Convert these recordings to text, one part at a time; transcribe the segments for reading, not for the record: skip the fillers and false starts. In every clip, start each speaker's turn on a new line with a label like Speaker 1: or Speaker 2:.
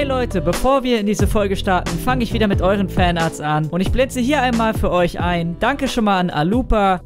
Speaker 1: Leute, bevor wir in diese Folge starten, fange ich wieder mit euren Fanarts an. Und ich blende hier einmal für euch ein. Danke schon mal an Alupa,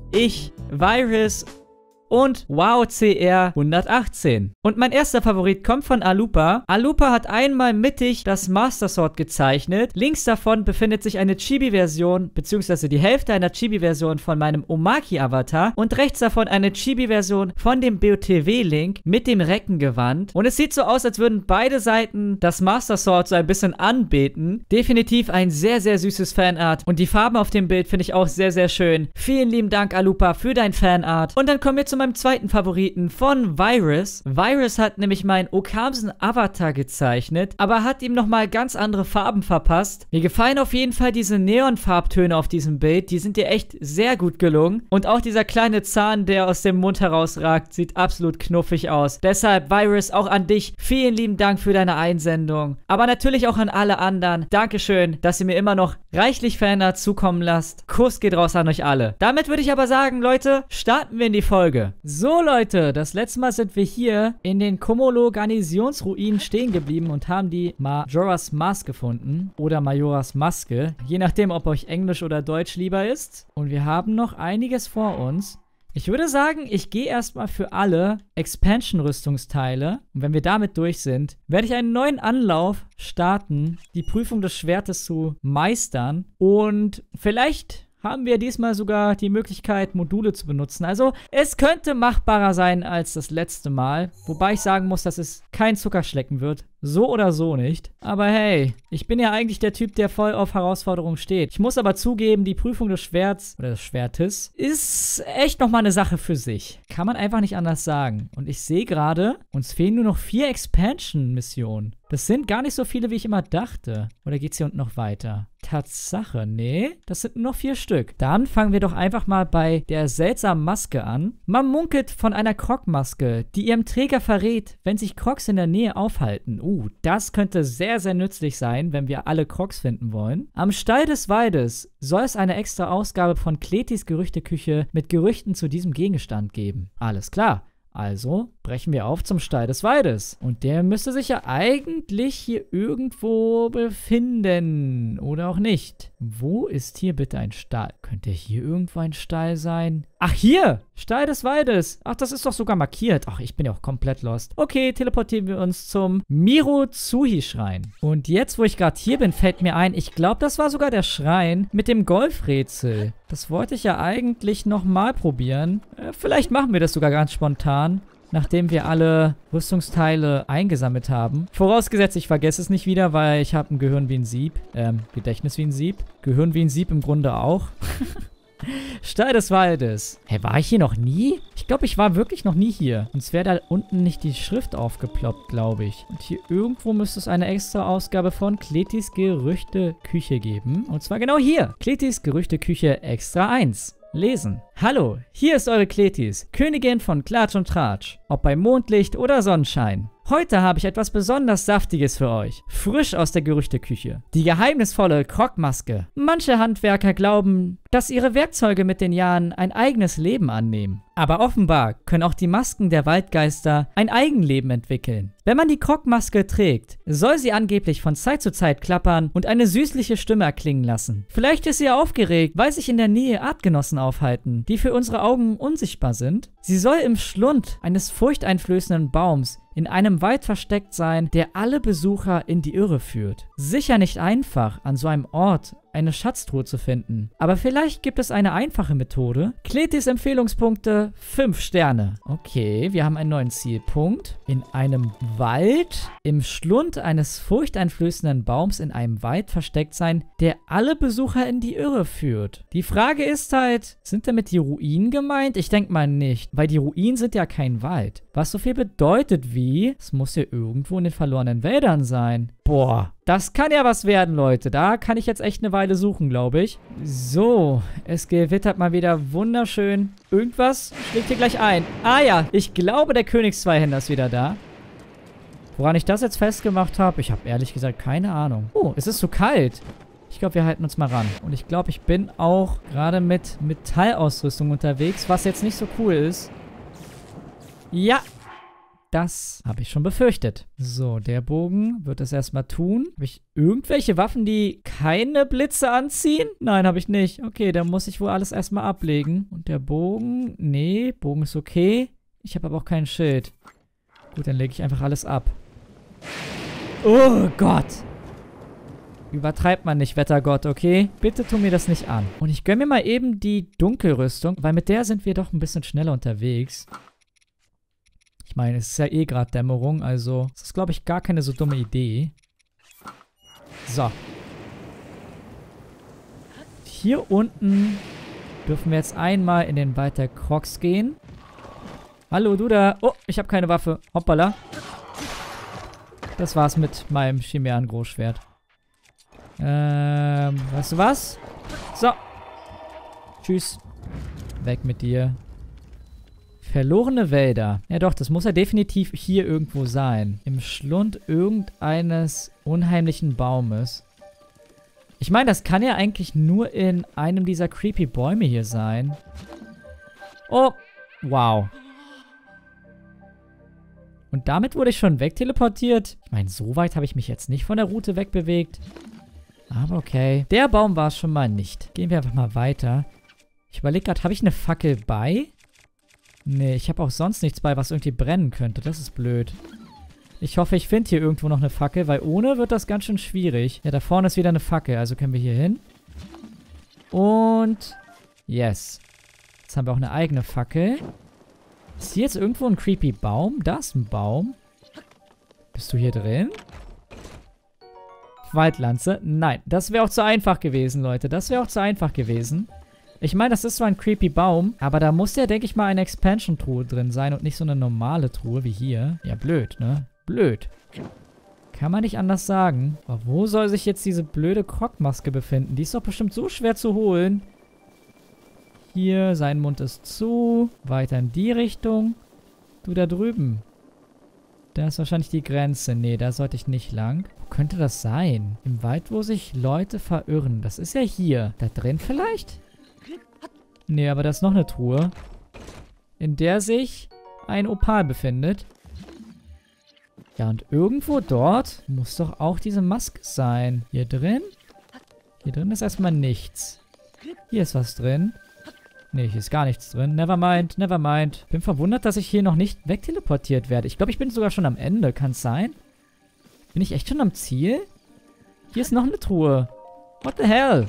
Speaker 1: Virus und WowCR 118. Und mein erster Favorit kommt von Alupa. Alupa hat einmal mittig das Master Sword gezeichnet. Links davon befindet sich eine Chibi-Version, beziehungsweise die Hälfte einer Chibi-Version von meinem Omaki-Avatar. Und rechts davon eine Chibi-Version von dem BOTW-Link mit dem Reckengewand. Und es sieht so aus, als würden beide Seiten das Master Sword so ein bisschen anbeten. Definitiv ein sehr, sehr süßes Fanart. Und die Farben auf dem Bild finde ich auch sehr, sehr schön. Vielen lieben Dank, Alupa, für dein Fanart. Und dann kommen wir zum meinem zweiten Favoriten von Virus. Virus hat nämlich meinen Okamsen Avatar gezeichnet, aber hat ihm nochmal ganz andere Farben verpasst. Mir gefallen auf jeden Fall diese Neonfarbtöne auf diesem Bild. Die sind dir echt sehr gut gelungen. Und auch dieser kleine Zahn, der aus dem Mund herausragt, sieht absolut knuffig aus. Deshalb, Virus, auch an dich. Vielen lieben Dank für deine Einsendung. Aber natürlich auch an alle anderen. Dankeschön, dass ihr mir immer noch reichlich Fanarts zukommen lasst. Kuss geht raus an euch alle. Damit würde ich aber sagen, Leute, starten wir in die Folge. So Leute, das letzte Mal sind wir hier in den Komolo Garnisonsruinen stehen geblieben und haben die Majora's Mask gefunden. Oder Majora's Maske, je nachdem, ob euch Englisch oder Deutsch lieber ist. Und wir haben noch einiges vor uns. Ich würde sagen, ich gehe erstmal für alle Expansion-Rüstungsteile. Und wenn wir damit durch sind, werde ich einen neuen Anlauf starten, die Prüfung des Schwertes zu meistern. Und vielleicht haben wir diesmal sogar die Möglichkeit, Module zu benutzen. Also, es könnte machbarer sein als das letzte Mal. Wobei ich sagen muss, dass es kein Zuckerschlecken wird. So oder so nicht. Aber hey, ich bin ja eigentlich der Typ, der voll auf Herausforderungen steht. Ich muss aber zugeben, die Prüfung des Schwerts oder des Schwertes ist echt nochmal eine Sache für sich. Kann man einfach nicht anders sagen. Und ich sehe gerade, uns fehlen nur noch 4 Expansion-Missionen. Das sind gar nicht so viele, wie ich immer dachte. Oder geht's hier unten noch weiter? Tatsache, nee, das sind nur noch 4 Stück. Dann fangen wir doch einfach mal bei der seltsamen Maske an. Man munkelt von einer Krog-Maske, die ihrem Träger verrät, wenn sich Krogs in der Nähe aufhalten. Das könnte sehr, sehr nützlich sein, wenn wir alle Krogs finden wollen. Am Stall des Waldes soll es eine extra Ausgabe von Kletis Gerüchteküche mit Gerüchten zu diesem Gegenstand geben. Alles klar. Also brechen wir auf zum Stall des Waldes. Und der müsste sich ja eigentlich hier irgendwo befinden. Oder auch nicht. Wo ist hier bitte ein Stall? Könnte hier irgendwo ein Stall sein? Ach, hier! Stall des Waldes. Ach, das ist doch sogar markiert. Ach, ich bin ja auch komplett lost. Okay, teleportieren wir uns zum Mirozuhi-Schrein. Und jetzt, wo ich gerade hier bin, fällt mir ein, ich glaube, das war sogar der Schrein mit dem Golfrätsel. Das wollte ich ja eigentlich nochmal probieren. Vielleicht machen wir das sogar ganz spontan, nachdem wir alle Rüstungsteile eingesammelt haben. Vorausgesetzt, ich vergesse es nicht wieder, weil ich habe ein Gehirn wie ein Sieb. Gedächtnis wie ein Sieb. Gehirn wie ein Sieb im Grunde auch. Stall des Waldes. Hä, war ich hier noch nie? Ich glaube, ich war wirklich noch nie hier. Sonst wäre da unten nicht die Schrift aufgeploppt, glaube ich. Und hier irgendwo müsste es eine extra Ausgabe von Kletis Gerüchteküche geben. Und zwar genau hier. Kletis Gerüchteküche Extra 1. Lesen. Hallo, hier ist eure Kletis, Königin von Klatsch und Tratsch. Ob bei Mondlicht oder Sonnenschein. Heute habe ich etwas besonders Saftiges für euch. Frisch aus der Gerüchteküche. Die geheimnisvolle Krog-Maske. Manche Handwerker glauben, dass ihre Werkzeuge mit den Jahren ein eigenes Leben annehmen. Aber offenbar können auch die Masken der Waldgeister ein Eigenleben entwickeln. Wenn man die Krog-Maske trägt, soll sie angeblich von Zeit zu Zeit klappern und eine süßliche Stimme erklingen lassen. Vielleicht ist sie aufgeregt, weil sich in der Nähe Artgenossen aufhalten, die für unsere Augen unsichtbar sind. Sie soll im Schlund eines furchteinflößenden Baums in einem Wald versteckt sein, der alle Besucher in die Irre führt. Sicher nicht einfach, an so einem Ort eine Schatztruhe zu finden. Aber vielleicht gibt es eine einfache Methode. Kletis Empfehlungspunkte 5 Sterne. Okay, wir haben einen neuen Zielpunkt. In einem Wald, im Schlund eines furchteinflößenden Baums in einem Wald versteckt sein, der alle Besucher in die Irre führt. Die Frage ist halt, sind damit die Ruinen gemeint? Ich denke mal nicht, weil die Ruinen sind ja kein Wald. Was so viel bedeutet wie, es muss ja irgendwo in den verlorenen Wäldern sein. Boah, das kann ja was werden, Leute. Da kann ich jetzt echt eine Weile suchen, glaube ich. So, es gewittert mal wieder wunderschön. Irgendwas schlägt hier gleich ein. Ah ja, ich glaube, der Königszweihänder ist wieder da. Woran ich das jetzt festgemacht habe, ich habe ehrlich gesagt keine Ahnung. Oh, es ist so kalt. Ich glaube, wir halten uns mal ran. Und ich glaube, ich bin auch gerade mit Metallausrüstung unterwegs, was jetzt nicht so cool ist. Ja, Das habe ich schon befürchtet. So, der Bogen wird es erstmal tun. Habe ich irgendwelche Waffen, die keine Blitze anziehen? Nein, habe ich nicht. Okay, dann muss ich wohl alles erstmal ablegen. Und der Bogen? Nee, Bogen ist okay. Ich habe aber auch kein Schild. Gut, dann lege ich einfach alles ab. Oh Gott! Übertreibt man nicht, Wettergott, okay? Bitte tu mir das nicht an. Und ich gönne mir mal eben die Dunkelrüstung, weil mit der sind wir doch ein bisschen schneller unterwegs. Ich meine, es ist ja eh gerade Dämmerung, also das ist, glaube ich, gar keine so dumme Idee. So. Hier unten dürfen wir jetzt einmal in den Wald der Crocs gehen. Hallo, du da. Oh, ich habe keine Waffe. Hoppala. Das war's mit meinem Chimären-Großschwert. Weißt du was? So. Tschüss. Weg mit dir. Verlorene Wälder. Ja doch, das muss ja definitiv hier irgendwo sein. Im Schlund irgendeines unheimlichen Baumes. Ich meine, das kann ja eigentlich nur in einem dieser creepy Bäume hier sein. Oh, wow. Und damit wurde ich schon wegteleportiert. Ich meine, so weit habe ich mich jetzt nicht von der Route wegbewegt. Aber okay. Der Baum war es schon mal nicht. Gehen wir einfach mal weiter. Ich überlege gerade, habe ich eine Fackel bei? Nee, ich habe auch sonst nichts bei, was irgendwie brennen könnte. Das ist blöd. Ich hoffe, ich finde hier irgendwo noch eine Fackel, weil ohne wird das ganz schön schwierig. Ja, da vorne ist wieder eine Fackel, also können wir hier hin. Und yes. Jetzt haben wir auch eine eigene Fackel. Ist hier jetzt irgendwo ein creepy Baum? Da ist ein Baum. Bist du hier drin? Waldlanze? Nein, das wäre auch zu einfach gewesen, Leute. Das wäre auch zu einfach gewesen. Ich meine, das ist zwar ein creepy Baum, aber da muss ja, denke ich mal, eine Expansion-Truhe drin sein und nicht so eine normale Truhe wie hier. Ja, blöd, ne? Blöd. Kann man nicht anders sagen. Aber wo soll sich jetzt diese blöde Krogmaske befinden? Die ist doch bestimmt so schwer zu holen. Hier, sein Mund ist zu. Weiter in die Richtung. Du da drüben. Da ist wahrscheinlich die Grenze. Nee, da sollte ich nicht lang. Wo könnte das sein? Im Wald, wo sich Leute verirren. Das ist ja hier. Da drin vielleicht? Nee, aber da ist noch eine Truhe, in der sich ein Opal befindet. Ja, und irgendwo dort muss doch auch diese Maske sein. Hier drin? Hier drin ist erstmal nichts. Hier ist was drin. Nee, hier ist gar nichts drin. Nevermind, nevermind. Bin verwundert, dass ich hier noch nicht wegteleportiert werde. Ich glaube, ich bin sogar schon am Ende. Kann es sein? Bin ich echt schon am Ziel? Hier ist noch eine Truhe. What the hell?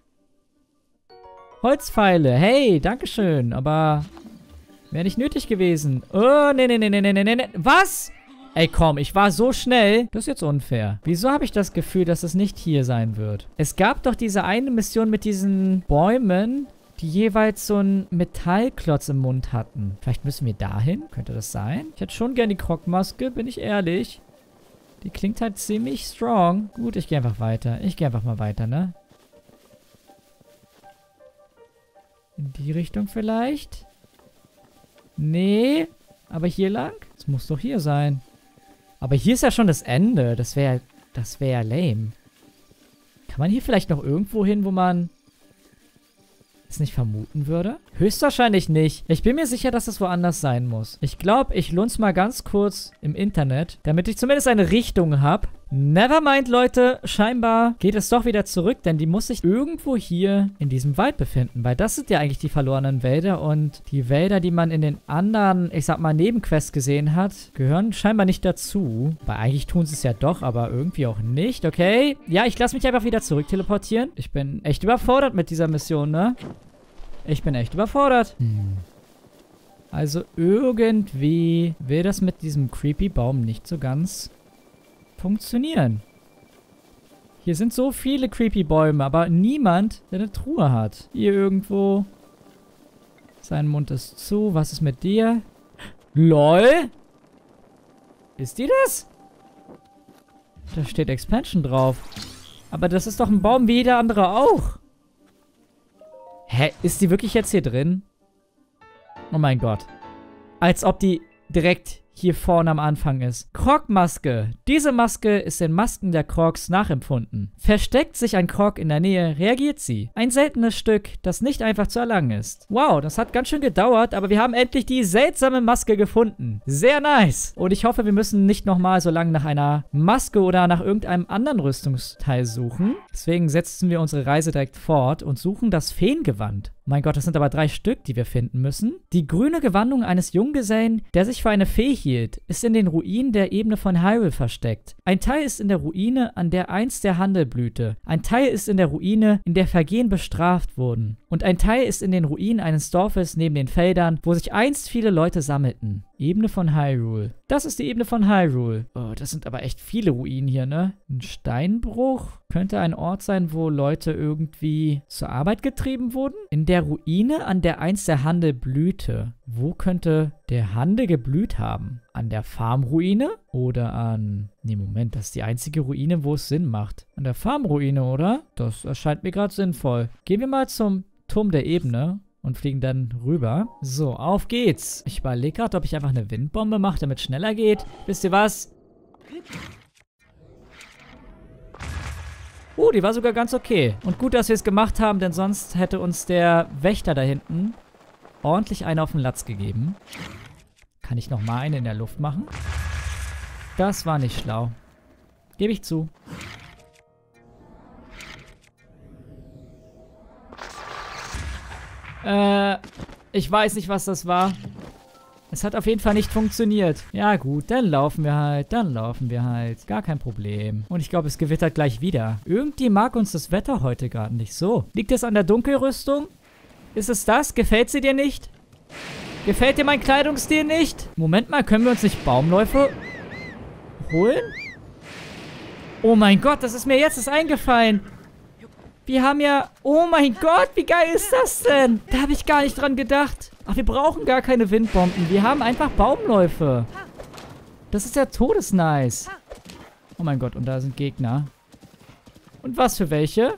Speaker 1: Holzpfeile. Hey, dankeschön. Aber wäre nicht nötig gewesen. Oh, nee, nee, nee, nee, nee, nee, nee. Was? Ey, komm, ich war so schnell. Das ist jetzt unfair. Wieso habe ich das Gefühl, dass es nicht hier sein wird? Es gab doch diese eine Mission mit diesen Bäumen, die jeweils so einen Metallklotz im Mund hatten. Vielleicht müssen wir dahin? Könnte das sein? Ich hätte schon gern die Krogmaske, bin ich ehrlich. Die klingt halt ziemlich strong. Gut, ich gehe einfach weiter. Ich gehe einfach mal weiter, ne? In die Richtung vielleicht? Nee. Aber hier lang? Das muss doch hier sein. Aber hier ist ja schon das Ende. Das wäre ja lame. Kann man hier vielleicht noch irgendwo hin, wo man es nicht vermuten würde? Höchstwahrscheinlich nicht. Ich bin mir sicher, dass es woanders sein muss. Ich glaube, ich lunz mal ganz kurz im Internet, damit ich zumindest eine Richtung habe. Nevermind, Leute. Scheinbar geht es doch wieder zurück, denn die muss sich irgendwo hier in diesem Wald befinden. Weil das sind ja eigentlich die verlorenen Wälder und die Wälder, die man in den anderen, ich sag mal, Nebenquests gesehen hat, gehören scheinbar nicht dazu. Weil eigentlich tun sie es ja doch, aber irgendwie auch nicht, okay? Ja, ich lasse mich einfach wieder zurück teleportieren. Ich bin echt überfordert mit dieser Mission, ne? Ich bin echt überfordert. Also irgendwie will das mit diesem creepy Baum nicht so ganz funktionieren. Hier sind so viele creepy Bäume, aber niemand, der eine Truhe hat. Hier irgendwo. Sein Mund ist zu. Was ist mit dir? LOL? Ist die das? Da steht Expansion drauf. Aber das ist doch ein Baum wie jeder andere auch. Hä? Ist die wirklich jetzt hier drin? Oh mein Gott. Als ob die direkt hier vorne am Anfang ist. Krog-Maske. Diese Maske ist den Masken der Krogs nachempfunden. Versteckt sich ein Krog in der Nähe, reagiert sie. Ein seltenes Stück, das nicht einfach zu erlangen ist. Wow, das hat ganz schön gedauert, aber wir haben endlich die seltsame Maske gefunden. Sehr nice. Und ich hoffe, wir müssen nicht nochmal so lange nach einer Maske oder nach irgendeinem anderen Rüstungsteil suchen. Deswegen setzen wir unsere Reise direkt fort und suchen das Feengewand. Mein Gott, das sind aber 3 Stück, die wir finden müssen. Die grüne Gewandung eines Junggesellen, der sich für eine Fee hielt, ist in den Ruinen der Ebene von Hyrule versteckt. Ein Teil ist in der Ruine, an der einst der Handel blühte. Ein Teil ist in der Ruine, in der Vergehen bestraft wurden. Und ein Teil ist in den Ruinen eines Dorfes neben den Feldern, wo sich einst viele Leute sammelten. Ebene von Hyrule. Das ist die Ebene von Hyrule. Oh, das sind aber echt viele Ruinen hier, ne? Ein Steinbruch könnte ein Ort sein, wo Leute irgendwie zur Arbeit getrieben wurden. In der Ruine, an der einst der Handel blühte. Wo könnte der Handel geblüht haben? An der Farmruine? Oder an... Nee, Moment, das ist die einzige Ruine, wo es Sinn macht. An der Farmruine, oder? Das erscheint mir gerade sinnvoll. Gehen wir mal zum Turm der Ebene und fliegen dann rüber. So, auf geht's. Ich überlege gerade, ob ich einfach eine Windbombe mache, damit es schneller geht. Wisst ihr was? Die war sogar ganz okay. Und gut, dass wir es gemacht haben, denn sonst hätte uns der Wächter da hinten ordentlich einen auf den Latz gegeben. Kann ich nochmal eine in der Luft machen? Das war nicht schlau. Gebe ich zu. Ich weiß nicht, was das war. Es hat auf jeden Fall nicht funktioniert. Ja gut, dann laufen wir halt. Gar kein Problem. Und ich glaube, es gewittert gleich wieder. Irgendwie mag uns das Wetter heute gerade nicht so. Liegt es an der Dunkelrüstung? Ist es das? Gefällt sie dir nicht? Gefällt dir mein Kleidungsstil nicht? Moment mal, können wir uns nicht Baumläufe holen? Oh mein Gott, das ist mir jetzt eingefallen. Wir haben ja... Oh mein Gott, wie geil ist das denn? Da habe ich gar nicht dran gedacht. Ach, wir brauchen gar keine Windbomben. Wir haben einfach Baumläufe. Das ist ja todesnice. Oh mein Gott, und da sind Gegner. Und was für welche?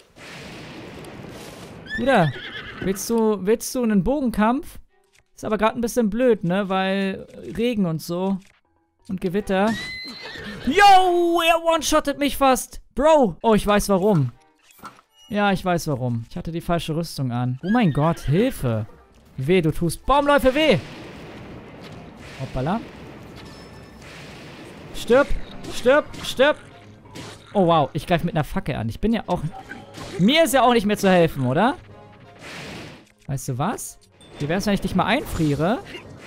Speaker 1: Bruder, willst du einen Bogenkampf? Ist aber gerade ein bisschen blöd, ne? Weil Regen und so. Und Gewitter. Yo, er one-shottet mich fast. Bro. Oh, ich weiß warum. Ja, ich weiß warum. Ich hatte die falsche Rüstung an. Oh mein Gott, Hilfe. Weh, du tust Baumläufe weh. Hoppala. Stirb, stirb, stirb. Oh wow, ich greife mit einer Fackel an. Ich bin ja auch... Mir ist ja auch nicht mehr zu helfen, oder? Weißt du was? Wie wär's, wenn ich dich mal einfriere?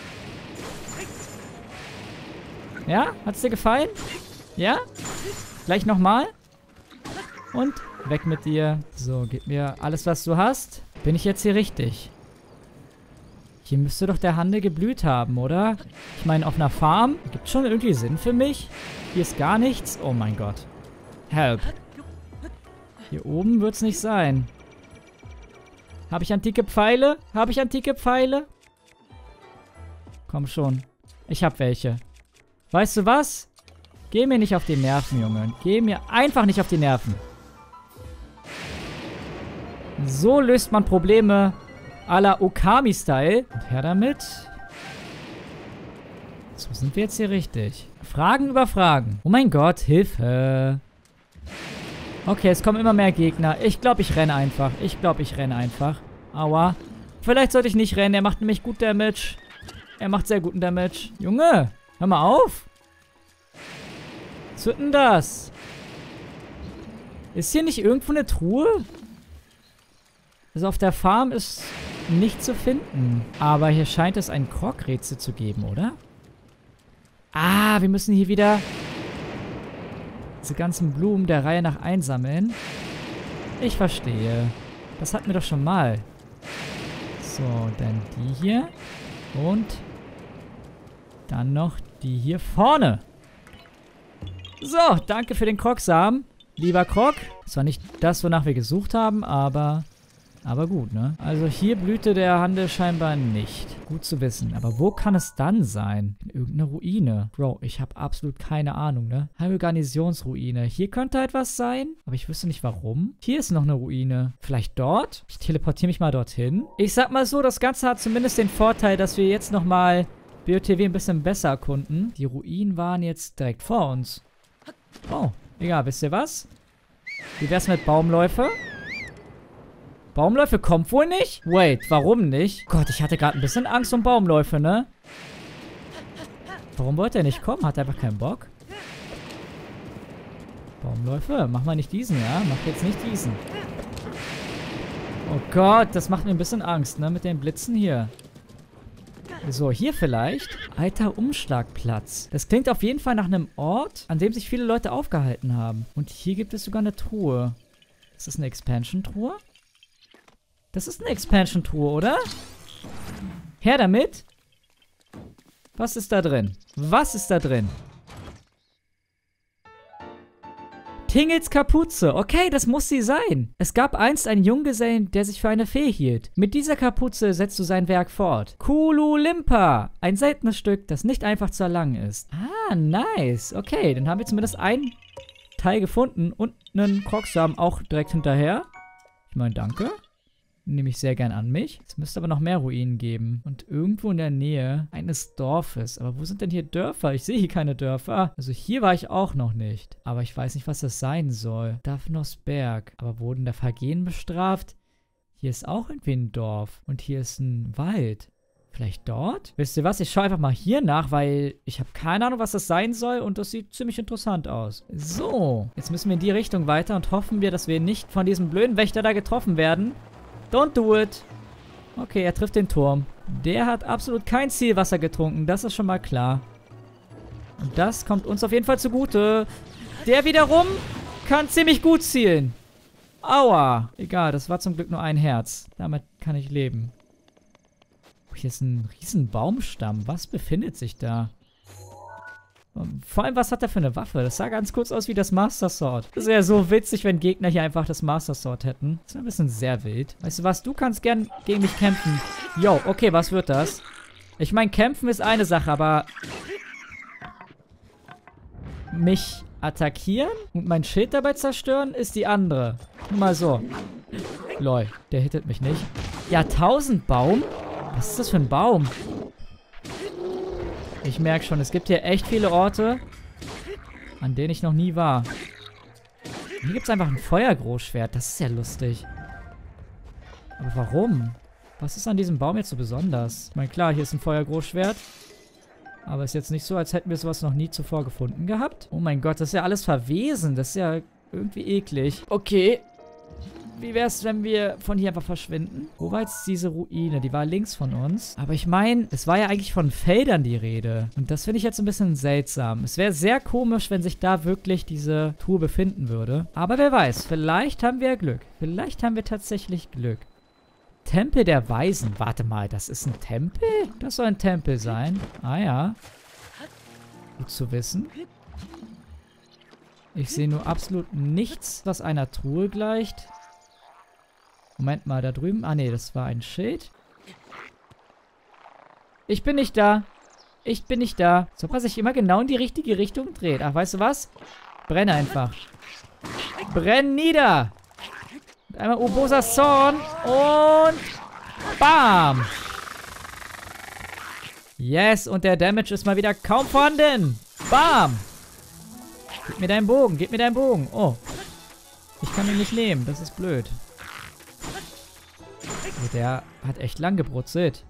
Speaker 1: Ja? Hat's dir gefallen? Ja? Gleich nochmal? Und weg mit dir. So, gib mir alles, was du hast. Bin ich jetzt hier richtig? Hier müsste doch der Handel geblüht haben, oder? Ich meine, auf einer Farm? Gibt schon irgendwie Sinn für mich? Hier ist gar nichts. Oh mein Gott. Help. Hier oben wird's nicht sein. Habe ich antike Pfeile? Habe ich antike Pfeile? Komm schon. Ich habe welche. Weißt du was? Geh mir nicht auf die Nerven, Junge. Geh mir einfach nicht auf die Nerven. So löst man Probleme à la Okami-Style. Und her damit. So sind wir jetzt hier richtig. Fragen über Fragen. Oh mein Gott, Hilfe. Okay, es kommen immer mehr Gegner. Ich glaube, ich renne einfach. Aua. Vielleicht sollte ich nicht rennen. Er macht nämlich gut Damage. Er macht sehr guten Damage. Junge, hör mal auf. Was wird denn das? Ist hier nicht irgendwo eine Truhe? Also auf der Farm ist nicht zu finden. Aber hier scheint es ein Krog-Rätsel zu geben, oder? Ah, wir müssen hier wieder diese ganzen Blumen der Reihe nach einsammeln. Ich verstehe. Das hatten wir doch schon mal. So, dann die hier. Und dann noch die hier vorne. So, danke für den Krog-Samen. Lieber Krog. Das war nicht das, wonach wir gesucht haben, aber gut, ne? Also hier blühte der Handel scheinbar nicht. Gut zu wissen. Aber wo kann es dann sein? In irgendeiner Ruine. Bro, ich habe absolut keine Ahnung, ne? Hyrule Garnisonsruine. Hier könnte etwas sein, aber ich wüsste nicht warum. Hier ist noch eine Ruine. Vielleicht dort? Ich teleportiere mich mal dorthin. Ich sag mal so, das Ganze hat zumindest den Vorteil, dass wir jetzt nochmal BOTW ein bisschen besser erkunden. Die Ruinen waren jetzt direkt vor uns. Oh, egal, wisst ihr was? Wie wär's mit Baumläufe? Baumläufe kommt wohl nicht? Wait, warum nicht? Gott, ich hatte gerade ein bisschen Angst um Baumläufe, ne? Warum wollte er nicht kommen? Hat er einfach keinen Bock? Baumläufe? Mach mal nicht diesen, ja? Mach jetzt nicht diesen. Oh Gott, das macht mir ein bisschen Angst, ne? Mit den Blitzen hier. So, hier vielleicht. Alter Umschlagplatz. Das klingt auf jeden Fall nach einem Ort, an dem sich viele Leute aufgehalten haben. Und hier gibt es sogar eine Truhe. Ist das eine Expansion-Truhe? Das ist eine Expansion-Truhe, oder? Her damit. Was ist da drin? Was ist da drin? Tingels Kapuze. Okay, das muss sie sein. Es gab einst einen Junggesellen, der sich für eine Fee hielt. Mit dieser Kapuze setzt du sein Werk fort. Kululimpa. Ein seltenes Stück, das nicht einfach zu erlangen ist. Ah, nice. Okay, dann haben wir zumindest einen Teil gefunden und einen Kroxsamen auch direkt hinterher. Ich meine, danke. Nehme ich sehr gern an mich. Es müsste aber noch mehr Ruinen geben. Und irgendwo in der Nähe eines Dorfes. Aber wo sind denn hier Dörfer? Ich sehe hier keine Dörfer. Also hier war ich auch noch nicht. Aber ich weiß nicht, was das sein soll. Daphnos Berg. Aber wurden da Vergehen bestraft? Hier ist auch irgendwie ein Dorf. Und hier ist ein Wald. Vielleicht dort? Wisst ihr was? Ich schaue einfach mal hier nach, weil ich habe keine Ahnung, was das sein soll. Und das sieht ziemlich interessant aus. So. Jetzt müssen wir in die Richtung weiter und hoffen wir, dass wir nicht von diesem blöden Wächter da getroffen werden. Don't do it. Okay, er trifft den Turm. Der hat absolut kein Zielwasser getrunken. Das ist schon mal klar. Und das kommt uns auf jeden Fall zugute. Der wiederum kann ziemlich gut zielen. Aua. Egal, das war zum Glück nur ein Herz. Damit kann ich leben. Oh, hier ist ein riesen Baumstamm. Was befindet sich da? Vor allem, was hat er für eine Waffe? Das sah ganz kurz aus wie das Master Sword. Das wäre so witzig, wenn Gegner hier einfach das Master Sword hätten. Das ist ein bisschen sehr wild. Weißt du was? Du kannst gern gegen mich kämpfen. Yo, okay, was wird das? Ich meine, kämpfen ist eine Sache, aber mich attackieren und mein Schild dabei zerstören ist die andere. Nur mal so. Lol, der hittet mich nicht. Jahrtausendbaum? Was ist das für ein Baum? Ich merke schon, es gibt hier echt viele Orte, an denen ich noch nie war. Hier gibt es einfach ein Feuergroßschwert. Das ist ja lustig. Aber warum? Was ist an diesem Baum jetzt so besonders? Ich meine, klar, hier ist ein Feuergroßschwert. Aber ist jetzt nicht so, als hätten wir sowas noch nie zuvor gefunden gehabt. Oh mein Gott, das ist ja alles verwesen. Das ist ja irgendwie eklig. Okay. Wie wäre es, wenn wir von hier einfach verschwinden? Wo war jetzt diese Ruine? Die war links von uns. Aber ich meine, es war ja eigentlich von Feldern die Rede. Und das finde ich jetzt ein bisschen seltsam. Es wäre sehr komisch, wenn sich da wirklich diese Truhe befinden würde. Aber wer weiß, vielleicht haben wir Glück. Vielleicht haben wir tatsächlich Glück. Tempel der Weisen. Warte mal, das ist ein Tempel? Das soll ein Tempel sein. Ah ja. Gut zu wissen. Ich sehe nur absolut nichts, was einer Truhe gleicht. Moment mal, da drüben. Ah, nee, das war ein Schild. Ich bin nicht da. Ich bin nicht da. So, dass sich immer genau in die richtige Richtung dreht. Ach, weißt du was? Brenne einfach. Brenn nieder. Und einmal Urbosa Zorn. Und bam. Yes, und der Damage ist mal wieder kaum vorhanden. Bam. Gib mir deinen Bogen. Gib mir deinen Bogen. Oh. Ich kann ihn nicht nehmen. Das ist blöd. Der hat echt lang gebrutzelt.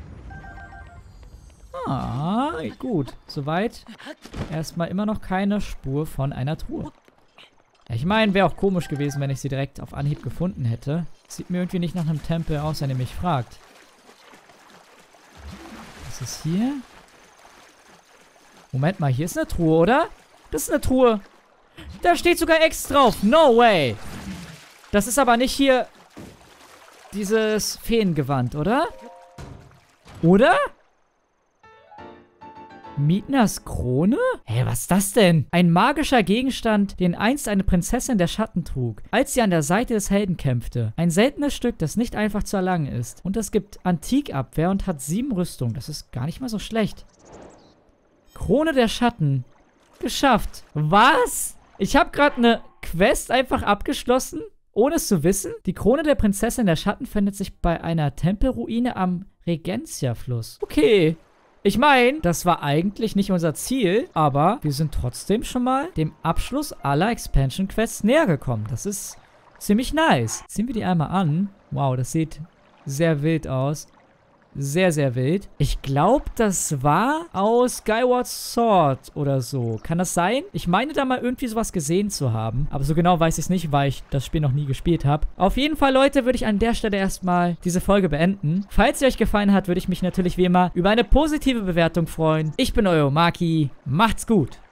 Speaker 1: Ah, gut. Soweit. Erstmal immer noch keine Spur von einer Truhe. Ich meine, wäre auch komisch gewesen, wenn ich sie direkt auf Anhieb gefunden hätte. Sieht mir irgendwie nicht nach einem Tempel aus, wenn ihr mich fragt. Was ist hier? Moment mal, hier ist eine Truhe, oder? Das ist eine Truhe. Da steht sogar X drauf. No way. Das ist aber nicht hier dieses Feengewand, oder? Oder? Midnas Krone? Hä, was ist das denn? Ein magischer Gegenstand, den einst eine Prinzessin der Schatten trug, als sie an der Seite des Helden kämpfte. Ein seltenes Stück, das nicht einfach zu erlangen ist. Und es gibt Antikabwehr und hat 7 Rüstungen. Das ist gar nicht mal so schlecht. Krone der Schatten. Geschafft. Was? Ich habe gerade eine Quest einfach abgeschlossen, ohne es zu wissen. Die Krone der Prinzessin der Schatten findet sich bei einer Tempelruine am Regentia-Fluss. Okay. Ich meine, das war eigentlich nicht unser Ziel, aber wir sind trotzdem schon mal dem Abschluss aller Expansion Quests näher gekommen. Das ist ziemlich nice. Ziehen wir die einmal an. Wow, das sieht sehr wild aus. Sehr, sehr wild. Ich glaube, das war aus Skyward Sword oder so. Kann das sein? Ich meine da mal irgendwie sowas gesehen zu haben. Aber so genau weiß ich es nicht, weil ich das Spiel noch nie gespielt habe. Auf jeden Fall, Leute, würde ich an der Stelle erstmal diese Folge beenden. Falls sie euch gefallen hat, würde ich mich natürlich wie immer über eine positive Bewertung freuen. Ich bin euer Maki. Macht's gut.